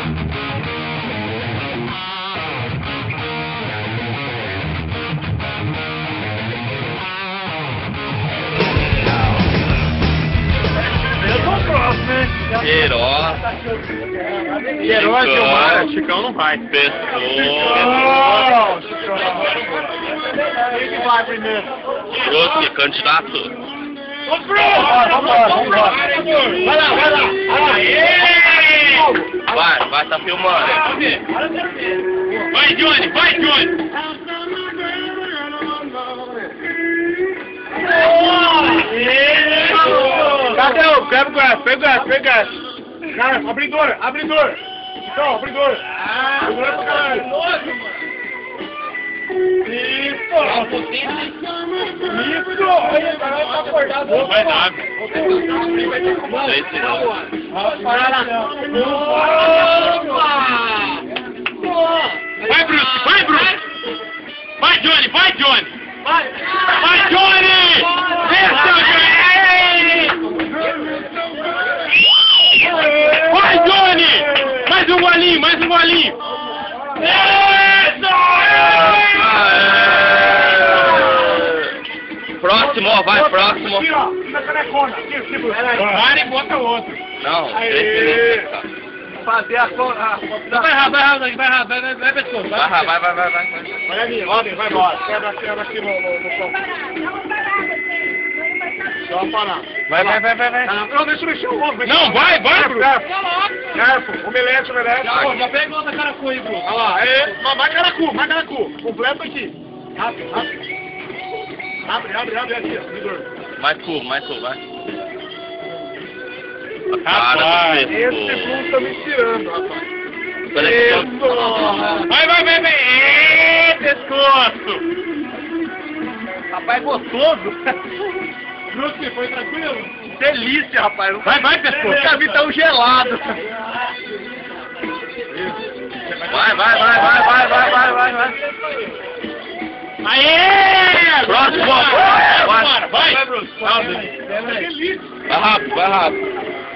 Queiroz. Queiroz, Gilmar, Chicão não vai. Pessoa. Chicão. Quem que vai primeiro? Trouxe, candidato. Ô, vambora. Vai lá. Vai, tá filmando. Vai, Johnny. Cadê o? Pega o gás. Cara, abridor. Então, abridor. Abridor pra caralho. Isso. Olha, o cara tá acordado. Vai dar. Vai lá. Vai, Bruce. Vai, Johnny. Vai, Johnny. Esse é o Johnny. Vai, Johnny! Mais um golinho! Próximo, ó, vai, próximo. Aqui, ó, na canecona. Aqui, para e bota outro. Não, Fazer a vai rápido, vai, pessoal. Vai. Vai ali, Robin, vai embora. Quebra aqui no chão. Só parar. Vai. Não, deixa eu mexer o ovo. Não, vai, Bruno. Garfo, omelete. Já pega outra caracu aí, Bruno. Olha lá, vai caracu. Completo aqui. Rápido. Abre aqui, ó. Mais cu, vai. Rapaz, esse Bruno tá me tirando, rapaz. Vai. Pescoço. Rapaz, gostoso. Bruno, foi tranquilo? Delícia, rapaz. Vai, pescoço. O caminho tá gelado. Vai. Aê! Próximo, vai, Bruno. Delícia. Vai rápido.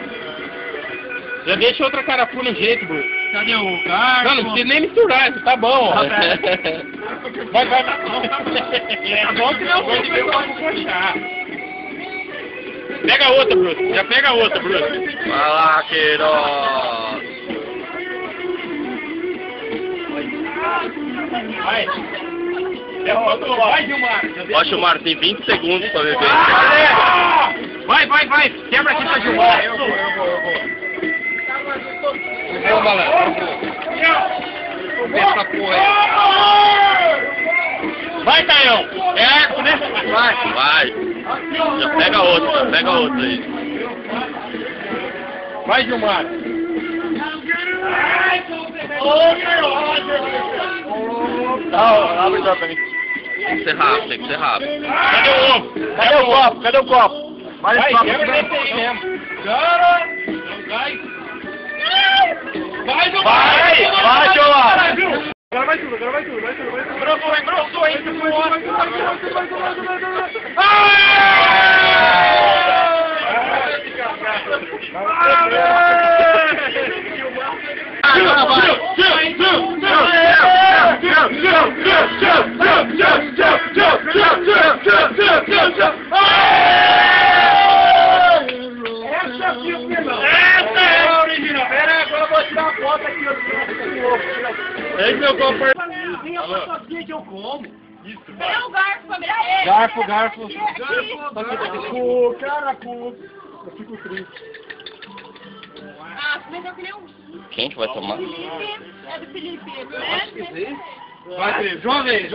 Já deixa outra caracu no jeito, Bruno. Cadê o garfo? Não precisa nem misturar, isso tá bom. Vai. Tá bom que não pode ver o coxar. Pega outra, Bruno. Já pega outra, Bruno. Vai lá, Queiroz. Vai. Vai, Gilmar. Ó, Gilmar, tem 20 segundos pra beber. Vai. Quebra aqui pra Gilmar. Eu vou. Vou, malandro. Essa porra aí. Vai, Taião. É arco, né? Vai. Já pega outra aí. Vai, Gilmar. Abre pra mim. Tem que ser rápido. Cadê o copo? Vai, quebra esse aí mesmo. Vai, Gilmar. Agora vai tudo. Grosso, hein? Essa é a original. Pera, agora eu vou tirar uma foto aqui. É meu copo. Minha fotoquinha que eu como. Isso. Pega o garfo pra virar ele. Garfo. Caracu. Eu fico triste. Ah, mas eu queria um. Quem que vai tomar? Felipe. É do Felipe, né? Vai, Felipe. João vez.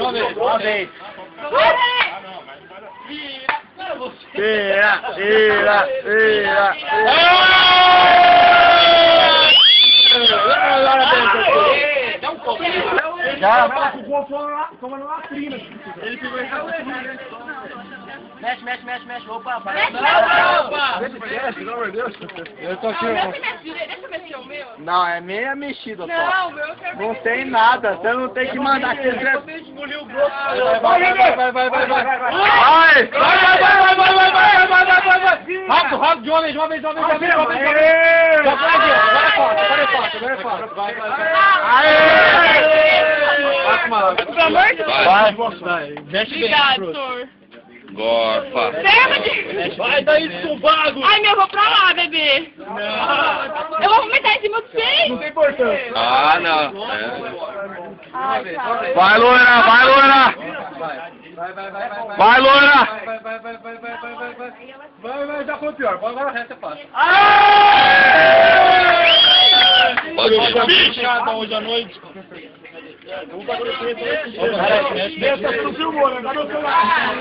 Vira. Dá um copo. Já, vai lá com o copo, toma na latrina. Ele pegou essa latrina. Mexe. Opa, vai. Mexe, pelo amor de Deus. Eu tô aqui. Deixa eu mexer o meu. Não, é meia mexida, só. Não, o meu eu quero Não tem nada, você não tem que mandar aqui. Vai. Rápido, de uma vez. Já pega, agora é fácil. Vai. Mexe bem. Obrigado, doutor. Gorfa. Vai daí, estomago. Ai, meu, vou pra lá, bebê. Eu vou vomitar em cima de vocês. Não tem importância. Ah, não. Ai, tá. Vai, loira, vai, loira. Vai, loira. Vai, já foi pior. Agora o resto é fácil. Pode ir, bicho. Hoje à noite. Vamos fazer o que? Essa não filmou, né? Tá no celular.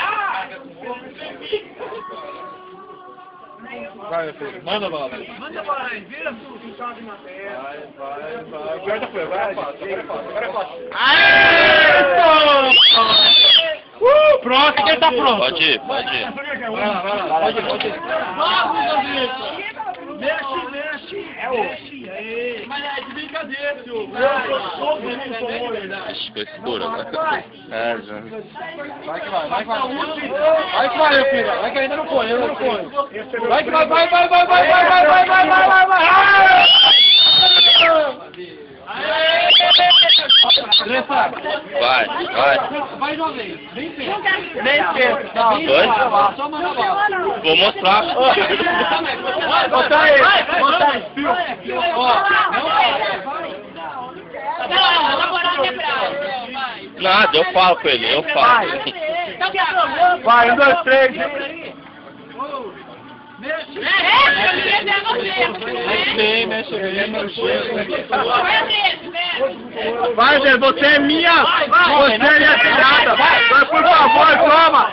Vai, meu filho. Manda bala. Manda bala aí. Vira o chave de matéria. Vai. Pior já foi. Agora é fácil. Agora é fácil. Aê! Pronto. Quem tá pronto? Pode ir, pode ir. Vai lá. Pode ir. Vamos, Davi. Mexe. Mexe. Mas é de brincadeira, senhor. Ixi, ficou escuro, né? É, já. Vai que vai. Vai que vai, meu filho. Vai que ainda não foi, Vai que vai. Vai. Vai. Vai de uma vez. Bem perto. Dois? Só manda bala. Vou mostrar. Bota aí. Não, na moral quebrada. Vai. Nada, eu falo com ele, eu falo. Vai, 1, 2, 3. Mexe bem. Vai, Zé, você é minha. Você é minha filhada. Vai, por favor, toma.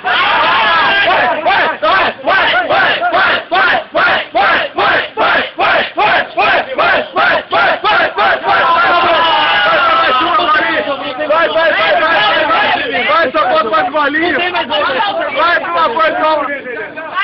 Vai, só bota mais bolinho. Vai, por favor, toma.